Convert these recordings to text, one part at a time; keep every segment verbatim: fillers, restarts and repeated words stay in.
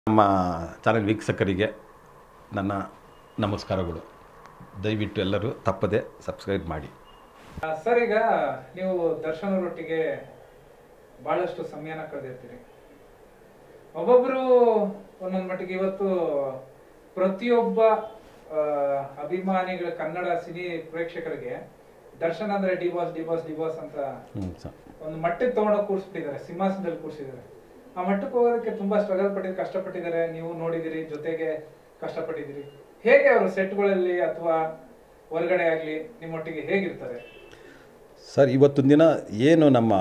ನಮ್ಮ ಚಾನೆಲ್ ವೀಕ್ಷಕರಿಗೆ ನನ್ನ ನಮಸ್ಕಾರಗಳು. ದಯವಿಟ್ಟು ಎಲ್ಲರೂ ತಪ್ಪದೆ ಸಬ್ಸ್ಕ್ರೈಬ್ ಮಾಡಿ. ಸರ್, ಈಗ ನೀವು ದರ್ಶನ್ ಅವರೊಟ್ಟಿಗೆ ಬಹಳಷ್ಟು ಸಮಯನ ಕಳೆದಿರ್ತೀರಿ. ಒಬ್ಬೊಬ್ಬರು ಒಂದೊಂದು ಮಟ್ಟಿಗೆ ಇವತ್ತು ಪ್ರತಿಯೊಬ್ಬ ಅಭಿಮಾನಿಗಳ ಕನ್ನಡ ಸಿನಿ ಪ್ರೇಕ್ಷಕರಿಗೆ ದರ್ಶನ್ ಅಂದ್ರೆ D boss D boss D boss ಅಂತ ಒಂದು ಮಟ್ಟಕ್ಕೆ ತಗೊಂಡೋಗಿ ಕೂರಿಸ್ಬಿಟ್ಟಿದ್ದಾರೆ, ಸಿಂಹಾಸನದಲ್ಲಿ ಕೂರಿಸಿದ್ದಾರೆ. ಆ ಮಟ್ಟಕ್ಕೆ ಹೋಗೋದಕ್ಕೆ ತುಂಬಾ ಸ್ಟ್ರಗಲ್ ಪಟ್ಟಿದ್ದು, ಕಷ್ಟಪಟ್ಟಿದ್ದಾರೆ. ನೀವು ನೋಡಿದಿರಿ, ಜೊತೆಗೆ ಕಷ್ಟಪಟ್ಟಿದ್ದೀರಿ. ಹೇಗೆ ಅವರು ಸೆಟ್ಗಳಲ್ಲಿ ಅಥವಾ ಹೊರಗಡೆ ಆಗಲಿ ನಿಮ್ಮೊಟ್ಟಿಗೆ ಹೇಗಿರ್ತಾರೆ ಸರ್? ಇವತ್ತಿನ ದಿನ ಏನು ನಮ್ಮ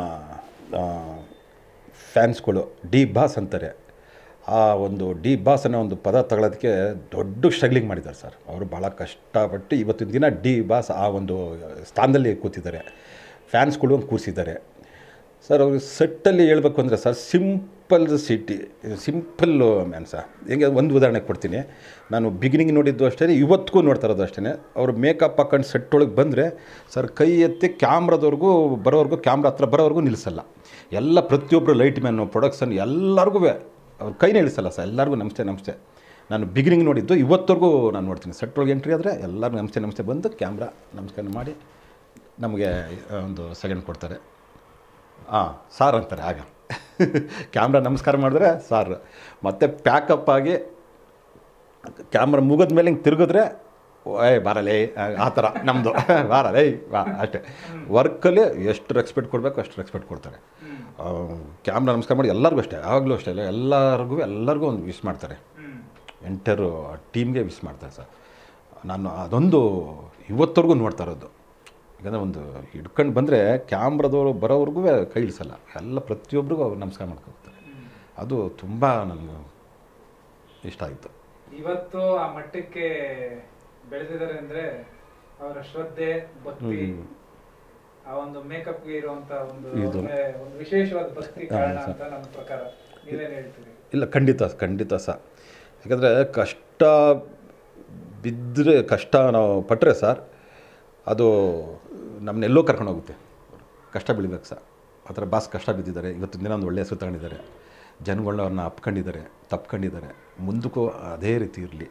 ಫ್ಯಾನ್ಸ್ಗಳು ಡಿ ಬಾಸ್ ಅಂತಾರೆ, ಆ ಒಂದು ಡಿ ಬಾಸ್ ಅನ್ನೋ ಒಂದು ಪದ ತಗೊಳ್ಳೋದಕ್ಕೆ ದೊಡ್ಡ ಸ್ಟ್ರಗ್ಲಿಂಗ್ ಮಾಡಿದ್ದಾರೆ ಸರ್. ಅವರು ಭಾಳ ಕಷ್ಟಪಟ್ಟು ಇವತ್ತಿನ ದಿನ ಡಿ ಬಾಸ್ ಆ ಒಂದು ಸ್ಥಾನದಲ್ಲಿ ಕೂತಿದ್ದಾರೆ, ಫ್ಯಾನ್ಸ್ಗಳು ಕೂರಿಸಿದ್ದಾರೆ ಸರ್. ಅವರು ಸೆಟ್ಟಲ್ಲಿ ಹೇಳ್ಬೇಕು ಅಂದರೆ sir, simple city simple man sir. ಹೆಂಗೆ ಒಂದು ಉದಾಹರಣೆ ಕೊಡ್ತೀನಿ. ನಾನು ಬಿಗಿನಿಂಗ್ ನೋಡಿದ್ದು ಅಷ್ಟೇ, ಇವತ್ತಿಗೂ ನೋಡ್ತಾ ಇರೋದು ಅಷ್ಟೇ. ಅವರು ಮೇಕಪ್ ಹಾಕೊಂಡು ಸೆಟ್ ಒಳಗೆ ಬಂದರೆ ಸರ್, ಕೈ ಎತ್ತಿ ಕ್ಯಾಮ್ರಾದವ್ರಿಗೂ ಬರೋವರೆಗೂ, ಕ್ಯಾಮ್ರಾ ಹತ್ರ ಬರೋವರೆಗೂ ನಿಲ್ಲಿಸಲ್ಲ. ಎಲ್ಲ ಪ್ರತಿಯೊಬ್ಬರು ಲೈಟ್ ಮ್ಯಾನು, ಪ್ರೊಡಕ್ಷನ್ ಎಲ್ಲರಿಗೂ ಅವ್ರ ಕೈನೇ ಇಳಿಸಲ್ಲ ಸರ್. ಎಲ್ಲರಿಗೂ ನಮಸ್ತೆ ನಮಸ್ತೆ. ನಾನು ಬಿಗಿನಿಂಗ್ ನೋಡಿದ್ದು ಇವತ್ತರೆಗೂ ನಾನು ನೋಡ್ತೀನಿ. ಸೆಟ್ ಒಳಗೆ ಎಂಟ್ರಿ ಆದರೆ ಎಲ್ಲರಿಗೂ ನಮಸ್ತೆ ನಮಸ್ತೆ ಬಂದು ಕ್ಯಾಮ್ರಾ ನಮಸ್ಕಾರ ಮಾಡಿ ನಮಗೆ ಒಂದು ಸೆಕೆಂಡ್ ಕೊಡ್ತಾರೆ. ಹಾಂ ಸಾರ್ ಅಂತಾರೆ. ಆಗ ಕ್ಯಾಮ್ರಾ ನಮಸ್ಕಾರ ಮಾಡಿದ್ರೆ ಸಾರ್. ಮತ್ತು ಪ್ಯಾಕಪ್ ಆಗಿ ಕ್ಯಾಮ್ರಾ ಮುಗಿದ ಮೇಲೆ ಹಿಂಗೆ ತಿರುಗಿದ್ರೆ ಏಯ್ ಬಾರಲೇ, ಆ ಥರ ನಮ್ಮದು ಬಾರಲೇ ಬಾ ಅಷ್ಟೇ. ವರ್ಕಲ್ಲಿ ಎಷ್ಟು ರೆಸ್ಪೆಕ್ಟ್ ಕೊಡಬೇಕು ಅಷ್ಟು ರೆಸ್ಪೆಕ್ಟ್ ಕೊಡ್ತಾರೆ. ಕ್ಯಾಮ್ರಾ ನಮಸ್ಕಾರ ಮಾಡಿ ಎಲ್ಲರಿಗೂ ಅಷ್ಟೇ, ಆವಾಗಲೂ ಅಷ್ಟೇ ಇಲ್ಲ, ಎಲ್ಲರಿಗೂ ಎಲ್ಲರಿಗೂ ಒಂದು ವಿಶ್ ಮಾಡ್ತಾರೆ. ಎಂಟರು ಟೀಮ್ಗೆ ವಿಶ್ ಮಾಡ್ತಾರೆ ಸರ್. ನಾನು ಅದೊಂದು ಇವತ್ತರೆಗೂ ನೋಡ್ತಾ ಇರೋದು. ಯಾಕಂದರೆ ಒಂದು ಹಿಡ್ಕೊಂಡು ಬಂದರೆ ಕ್ಯಾಮ್ರಾದವರು ಬರೋವ್ರಿಗೂ ಕೈ ಇಳಿಸಲ್ಲ, ಎಲ್ಲ ಪ್ರತಿಯೊಬ್ಬರಿಗೂ ಅವ್ರು ನಮಸ್ಕಾರ ಮಾಡ್ಕೊಳ್ತಾರೆ. ಅದು ತುಂಬ ನನಗೆ ಇಷ್ಟ ಆಯಿತು. ಇವತ್ತು ಆ ಮಟ್ಟಕ್ಕೆ ಬೆಳೆದಿದ್ದಾರೆ ಅಂದರೆ ಅವರ ಶ್ರದ್ಧೆ, ಭಕ್ತಿ, ಆ ಒಂದು ಮೇಕಪ್ಗೆ ಇರುವಂಥ ಒಂದು ಒಂದು ವಿಶೇಷವಾದ ಭಕ್ತಿ ಕಾರಣ ಅಂತ ನನ್ನ ಪ್ರಕಾರ. ನೀವೇನು ಹೇಳ್ತೀರಿ? ಇಲ್ಲ, ಖಂಡಿತ ಖಂಡಿತ ಸರ್. ಯಾಕಂದರೆ ಕಷ್ಟ ಬಿದ್ದರೆ, ಕಷ್ಟ ನಾವು ಪಟ್ಟರೆ ಸರ್, ಅದು ನಮ್ಮನ್ನೆಲ್ಲೋ ಕರ್ಕೊಂಡು ಹೋಗುತ್ತೆ. ಕಷ್ಟ ಬೀಳಬೇಕು ಸರ್. ಆ ಥರ ಬಾಸ್ ಕಷ್ಟ ಬಿದ್ದಿದ್ದಾರೆ. ಇವತ್ತಿನ ದಿನ ಒಂದು ಒಳ್ಳೆಯ ಹೆಸರು ತಗೊಂಡಿದ್ದಾರೆ, ಜನಗಳನ್ನ ಅವ್ರನ್ನ ಅಪ್ಕೊಂಡಿದ್ದಾರೆ, ತಪ್ಕೊಂಡಿದ್ದಾರೆ. ಮುಂದಕ್ಕೂ ಅದೇ ರೀತಿ ಇರಲಿ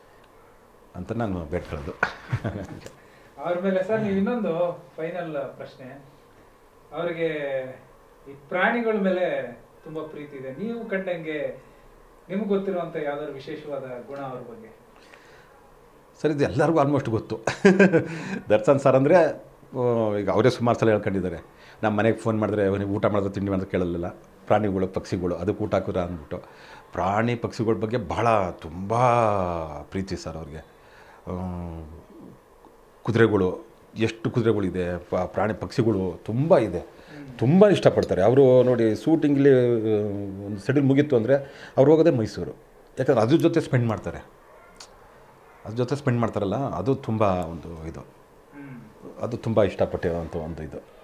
ಅಂತ ನಾನು ಬೇಡ್ಕೊಳ್ಳೋದು. ಅವ್ರ ಮೇಲೆ ಸರ್, ನೀವು ಇನ್ನೊಂದು ಫೈನಲ್ ಪ್ರಶ್ನೆ. ಅವರಿಗೆ ಈ ಪ್ರಾಣಿಗಳ ಮೇಲೆ ತುಂಬ ಪ್ರೀತಿ ಇದೆ. ನೀವು ಕಂಡಂಗೆ ನಿಮ್ಗೆ ಗೊತ್ತಿರುವಂಥ ಯಾವ್ದಾದ್ರು ವಿಶೇಷವಾದ ಗುಣ ಅವ್ರ ಬಗ್ಗೆ? ಸರ್, ಇದು ಎಲ್ಲರಿಗೂ ಆಲ್ಮೋಸ್ಟ್ ಗೊತ್ತು. ದರ್ಶನ್ ಸರ್ ಅಂದರೆ ಈಗ ಅವರೇ ಸುಮಾರು ಸಲ ಹೇಳ್ಕೊಂಡಿದ್ದಾರೆ. ನಮ್ಮ ಮನೆಗೆ ಫೋನ್ ಮಾಡಿದ್ರೆ ಅವನಿಗೆ ಊಟ ಮಾಡಿದ್ರೆ ತಿಂಡಿ ಮಾಡಿದ್ರೆ ಕೇಳಲಿಲ್ಲ. ಪ್ರಾಣಿಗಳು, ಪಕ್ಷಿಗಳು ಅದಕ್ಕೆ ಊಟ ಹಾಕಿರ ಅಂದ್ಬಿಟ್ಟು ಪ್ರಾಣಿ ಪಕ್ಷಿಗಳ ಬಗ್ಗೆ ಭಾಳ ತುಂಬ ಪ್ರೀತಿ ಸರ್ ಅವ್ರಿಗೆ. ಕುದುರೆಗಳು, ಎಷ್ಟು ಕುದುರೆಗಳಿದೆ, ಪ್ರಾಣಿ ಪಕ್ಷಿಗಳು ತುಂಬ ಇದೆ, ತುಂಬ ಇಷ್ಟಪಡ್ತಾರೆ ಅವರು. ನೋಡಿ, ಶೂಟಿಂಗ್ಲಿ ಒಂದು ಸೆಡಿಲ್ ಮುಗೀತು ಅಂದರೆ ಅವ್ರು ಹೋಗೋದೇ ಮೈಸೂರು. ಯಾಕಂದ್ರೆ ಅದ್ರ ಜೊತೆ ಸ್ಪೆಂಡ್ ಮಾಡ್ತಾರೆ, ಅದ್ರ ಜೊತೆ ಸ್ಪೆಂಡ್ ಮಾಡ್ತಾರಲ್ಲ, ಅದು ತುಂಬ ಒಂದು ಇದು, ಅದು ತುಂಬ ಇಷ್ಟಪಟ್ಟಿರೋಂಥ ಒಂದು ಇದು.